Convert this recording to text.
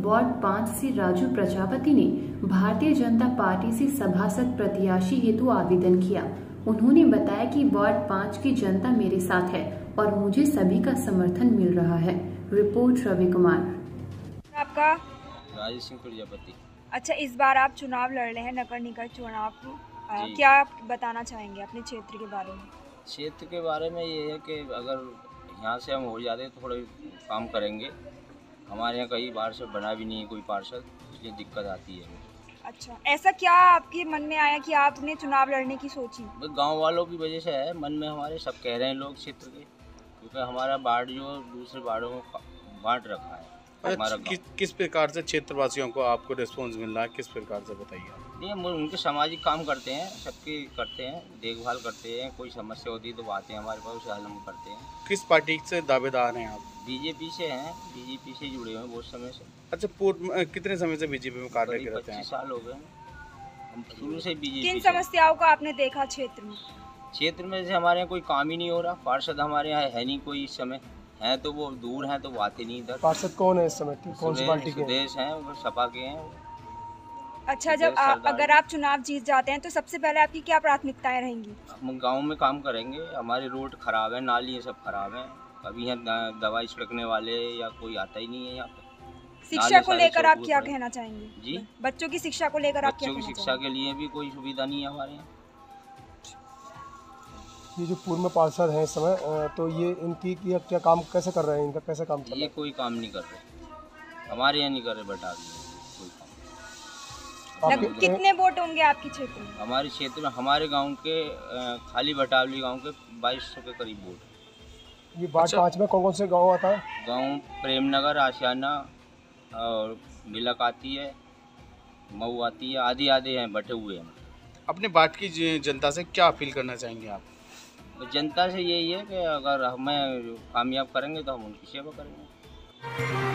Ward 5 से राजू प्रजापति ने Bharatiya Janata party से सभासद प्रत्याशी हेतु आवेदन किया। उन्होंने बताया कि वार्ड 5 की जनता मेरे साथ है और मुझे सभी का समर्थन मिल रहा है। रिपोर्ट रवि कुमार। आपका राजेश सिंह प्रजापति। अच्छा, इस बार आप चुनाव लड़ रहे हैं, नगर निगम चुनाव। क्या आप बताना चाहेंगे अपने क्षेत्र के बारे में? क्षेत्र के बारे में ये है कि अगर यहाँ से हम हो जाते तो थोड़े काम करेंगे। हमारे यहाँ कई बार से बना भी नहीं है कोई पार्षद, इसलिए दिक्कत आती है। अच्छा, ऐसा क्या आपके मन में आया कि आपने चुनाव लड़ने की सोची? गांव वालों की वजह से है, मन में हमारे सब कह रहे हैं लोग क्षेत्र के, क्योंकि हमारा वार्ड जो दूसरे वार्डों को बांट रखा है। किस प्रकार से क्षेत्रवासियों को आपको रिस्पॉन्स मिल रहा है, किस प्रकार से बताइए? नहीं, हम उनके सामाजिक काम करते हैं, सबके करते हैं, देखभाल करते हैं। कोई समस्या होती है तो आते हैं हमारे पास, उसे हल हम करते हैं। किस पार्टी से दावेदार हैं आप? बीजेपी से हैं, बीजेपी से जुड़े हुए हैं बहुत समय से। अच्छा, पूर्व कितने समय से बीजेपी में कार्य करते हैं? 25 साल हो गए हम शुरू से बीजेपी। किन समस्याओं को आपने देखा क्षेत्र में? क्षेत्र में से हमारे यहाँ कोई काम ही नहीं हो रहा। पार्षद हमारे यहाँ है नहीं कोई इस समय, हैं तो वो दूर हैं तो वो आते नहीं इधर। पार्षद कौन है इस समय, कौन सी पार्टी के? सुदेश हैं, वो सपा के हैं। अच्छा, जब अगर आप चुनाव जीत जाते हैं तो सबसे पहले आपकी क्या प्राथमिकताएं रहेंगी? हम गांव में काम करेंगे। हमारे रोड खराब है, नाली ये सब खराब है। कभी यहाँ दवाई छिड़कने वाले या कोई आता ही नहीं है यहाँ पे। शिक्षा को लेकर आप क्या कहना चाहेंगे? जी, बच्चों की शिक्षा को लेकर आप क्या कहना चाहेंगे? बच्चों की शिक्षा के लिए भी कोई सुविधा नहीं है हमारे यहाँ। ये जो पूर्व में पार्षद हैं इस समय, तो ये इनकी क्या काम कैसे कर रहे हैं, इनका कैसे काम कर रहे हैं? ये कोई काम नहीं कर रहे हमारे यहाँ, नहीं कर रहे बेटा कोई काम। कितने वोट होंगे आपके क्षेत्र में? हमारे क्षेत्र में, हमारे गांव के खाली बटावली गांव के 2200 के करीब वोट। ये वार्ड 5 में कौन कौन से गांव आता है? गांव प्रेमनगर, आशियाना और बिलक आती है, मऊ आती है, आदि आदि हैं, बटे हुए हैं। अपने वार्ड की जनता से क्या अपील करना चाहेंगे आप? तो जनता से यही है कि अगर हमें कामयाब करेंगे तो हम उनकी सेवा करेंगे।